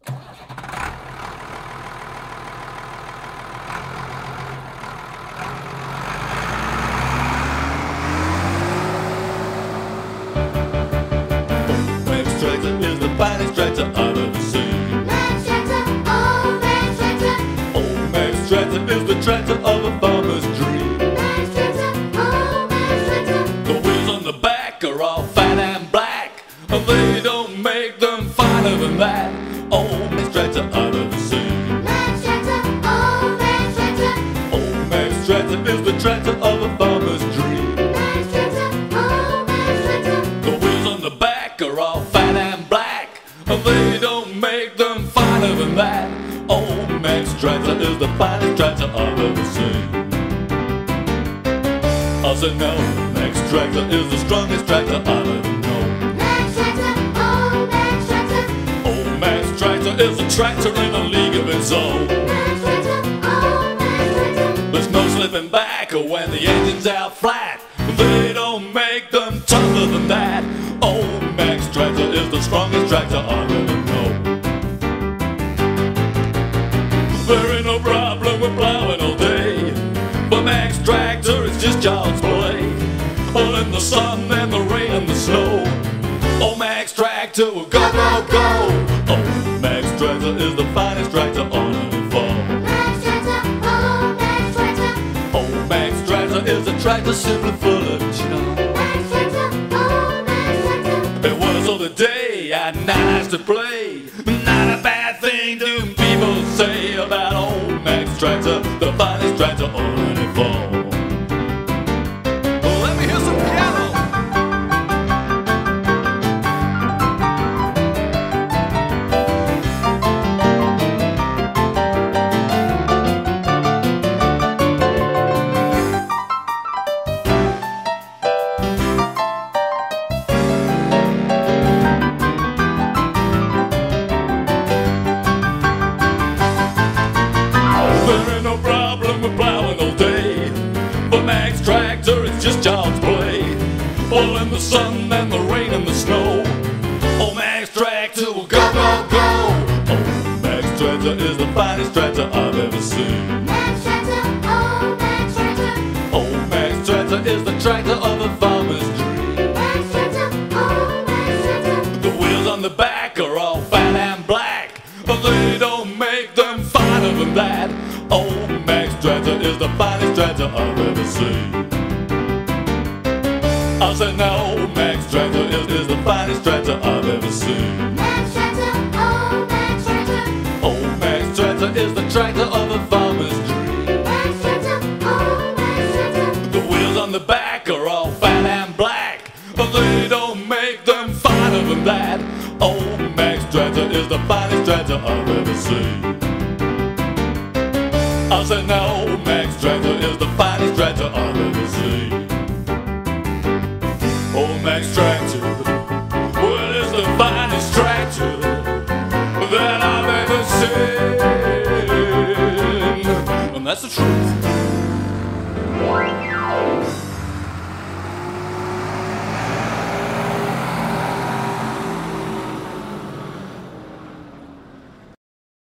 Max tractor is the finest tractor I've ever seen. Max tractor, oh Max tractor. Oh, Max tractor is the tractor of a farmer's dream. Max tractor, oh Max tractor. The wheels on the back are all fat and black, and they don't make them finer than that. Oh, Max tractor I've ever seen. Max tractor, oh Max tractor. Oh, Max tractor is the tractor of a farmer's dream. Max tractor, oh Max tractor. The wheels on the back are all fat and black, and they don't make them finer than that. Oh, Max tractor is the finest tractor I've ever seen. I said no, Max tractor is the strongest tractor I've ever known. Max tractor, oh Max tractor. Oh, Max tractor is a tractor in a league of its own. Max tractor, oh Max tractor. There's no slipping back when the engine's out flat. They don't make them tougher than that. Oh, Max tractor is the strongest tractor I've ever known. There ain't no problem with plowing all day, but Max tractor is just child's play. All in the sun and the rain and the snow. Oh, Max tractor will go, go, go. Oh, Max tractor is the finest tractor on the farm. Max tractor, oh Max tractor. Oh, Max tractor is a tractor simply full of charm. Max tractor, oh Max tractor. It was all the day and nights to play. Not a bad thing do people say about old Max tractor, the finest tractor on any farm. Well, let me hear some piano. There ain't no problem with plowing all day, but Max tractor is just child's play. All in the sun and the rain and the snow. Oh, Max tractor will go, go, go. Oh, Max tractor is the finest tractor I've ever seen. Max tractor, oh Max tractor. Oh, Max tractor is the tractor of a farmer's dream. Max tractor, oh Max tractor. The wheels on the back are all fat and black, but they don't make them finer than that. Oh, Max tractor is the finest tractor I've ever seen. I said no, Max tractor is the finest tractor I've ever seen. Max tractor, oh Max tractor. Oh, Max tractor is the tractor of a farmer's dream. Max tractor, oh Max tractor. The wheels on the back are all fat and black, but they don't make them finer than that. Oh, Max tractor is the finest tractor I've ever seen. I said no, Max tractor is the finest tractor I've ever seen. Oh, Max tractor, well, it's the finest tractor that I've ever seen. And that's the truth.